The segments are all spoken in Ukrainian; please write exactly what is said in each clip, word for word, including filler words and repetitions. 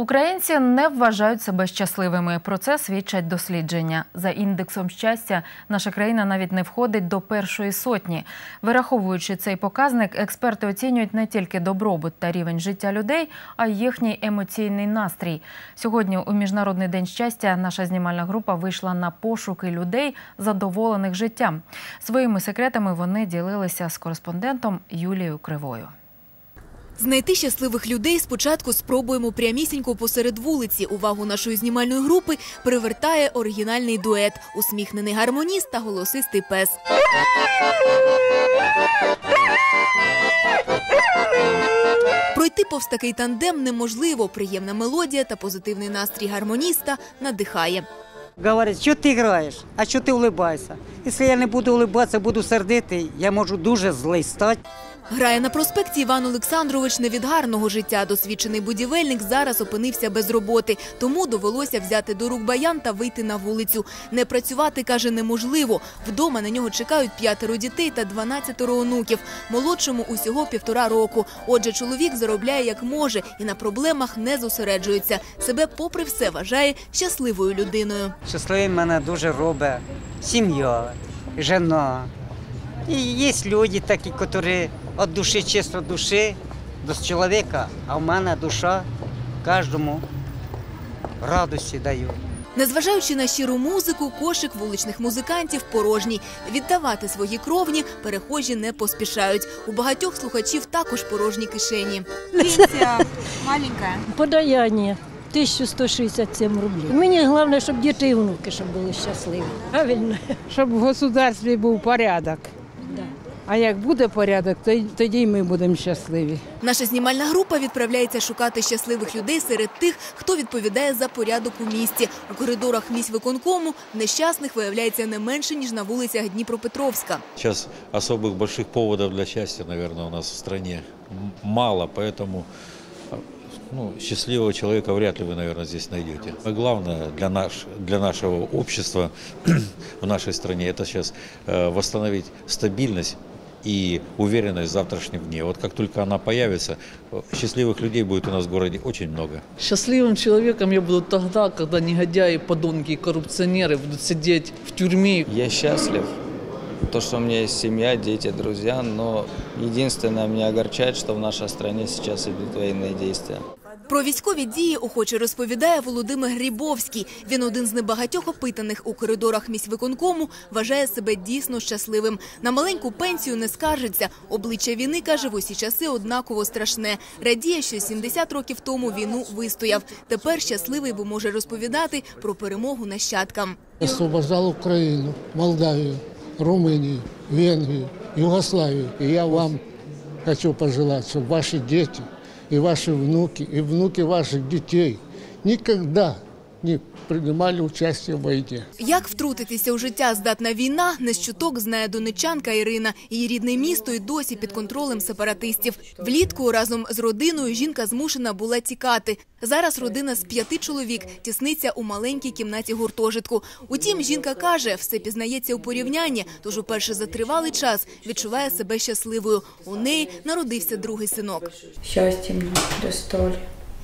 Українці не вважають себе щасливими. Про це свідчать дослідження. За індексом щастя наша країна навіть не входить до першої сотні. Вираховуючи цей показник, експерти оцінюють не тільки добробут та рівень життя людей, а й їхній емоційний настрій. Сьогодні у Міжнародний день щастя наша знімальна група вийшла на пошуки людей, задоволених життям. Своїми секретами вони ділилися з кореспондентом Юлією Кривою. Знайти щасливих людей спочатку спробуємо прямісінько посеред вулиці. Увагу нашої знімальної групи привертає оригінальний дует – усміхнений гармоніст та голосистий пес. Пройти повз такий тандем неможливо. Приємна мелодія та позитивний настрій гармоніста надихає. Говорять, що ти граєш, а що ти улыбайся. Якщо я не буду улыбатися, буду сердитий, я можу дуже злий стати. Грає на проспекті Іван Олександрович не від гарного життя. Досвідчений будівельник зараз опинився без роботи. Тому довелося взяти до рук баян та вийти на вулицю. Не працювати, каже, неможливо. Вдома на нього чекають п'ятеро дітей та дванадцятеро онуків. Молодшому усього півтора року. Отже, чоловік заробляє як може і на проблемах не зосереджується. Себе попри все вважає щасливою людиною. Щасливим мене дуже робить сім'я, жена. І є люди такі, які від душі, чисто душі до чоловіка, а в мене душа кожному радості дає. Незважаючи на щиру музику, кошик вуличних музикантів порожній. Віддавати свої кровні перехожі не поспішають. У багатьох слухачів також порожні кишені. Пенсія маленька. Подаяння тисяча сто шістдесят сім рублів. Мені головне, щоб діти і внуки щоб були щасливі. Правильно? Щоб в государстві був порядок. А як буде порядок, тоді й ми будемо щасливі. Наша знімальна група відправляється шукати щасливих людей серед тих, хто відповідає за порядок у місті. У коридорах міськвиконкому нещасних виявляється не менше, ніж на вулицях Дніпропетровська. Зараз особих великих поводів для щастя, мабуть, у нас в країні мало, тому ну, счастливого человека вряд ли вы, наверное, здесь найдете. Но главное для, наш, для нашего общества в нашей стране – это сейчас восстановить стабильность и уверенность в завтрашнем дне. Вот как только она появится, счастливых людей будет у нас в городе очень много. Счастливым человеком я буду тогда, когда негодяи, подонки и коррупционеры будут сидеть в тюрьме. Я счастлив, то, что у меня есть семья, дети, друзья, но единственное, меня огорчает, что в нашей стране сейчас идут военные действия. Про військові дії охоче розповідає Володимир Грибовський. Він один з небагатьох опитаних у коридорах міськвиконкому, вважає себе дійсно щасливим. На маленьку пенсію не скаржиться. Обличчя війни, каже, в усі часи однаково страшне. Радіє, що сімдесят років тому війну вистояв. Тепер щасливий, бо може розповідати про перемогу нащадкам. Освобождав Україну, Молдавію, Румунію, Венгрію, Югославію. І я вам хочу пожелати, щоб ваші діти и ваши внуки, и внуки ваших детей никогда не приймали участь у війні. Як втрутитися у життя здатна війна, не з чуток знає донеччанка Ірина. Її рідне місто й досі під контролем сепаратистів. Влітку разом з родиною жінка змушена була тікати. Зараз родина з п'яти чоловік тісниться у маленькій кімнаті гуртожитку. Утім, жінка каже, все пізнається у порівнянні, тож уперше за тривалий час відчуває себе щасливою. У неї народився другий синок. Щастя мені достали.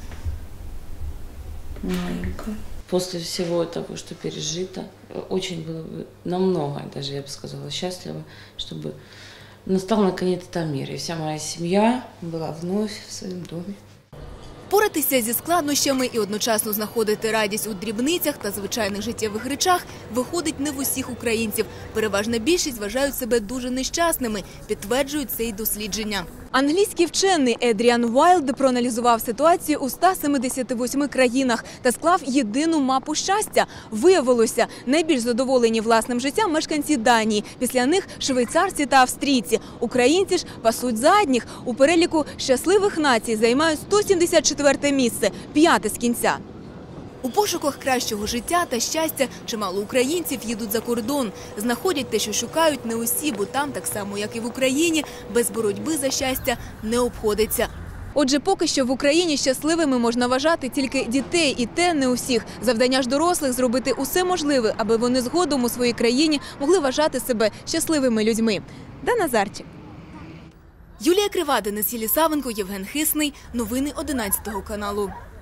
Маленько. После всего того, что пережито, очень было бы намного, даже я бы сказала, счастливо, чтобы настал наконец-то мир. И вся моя семья была вновь в своем доме. Поратися зі складнощами і одночасно знаходити радість у дрібницях та звичайних життєвих речах виходить не в усіх українців. Переважна більшість вважають себе дуже нещасними, підтверджують це й дослідження. Англійський вчений Едріан Уайлд проаналізував ситуацію у ста семидесяти восьми країнах та склав єдину мапу щастя. Виявилося, найбільш задоволені власним життям мешканці Данії. Після них швейцарці та австрійці. Українці ж пасуть задніх. У переліку щасливих націй займають сто сімдесят четверте місце, п'яте з кінця. У пошуках кращого життя та щастя чимало українців їдуть за кордон. Знаходять те, що шукають не усі, бо там, так само як і в Україні, без боротьби за щастя не обходиться. Отже, поки що в Україні щасливими можна вважати тільки дітей, і те не усіх. Завдання ж дорослих – зробити усе можливе, аби вони згодом у своїй країні могли вважати себе щасливими людьми. Да, Назарчик? Юлія Крива, Денис Єлісавенко, Євген Хисний. Новини одинадцятого каналу.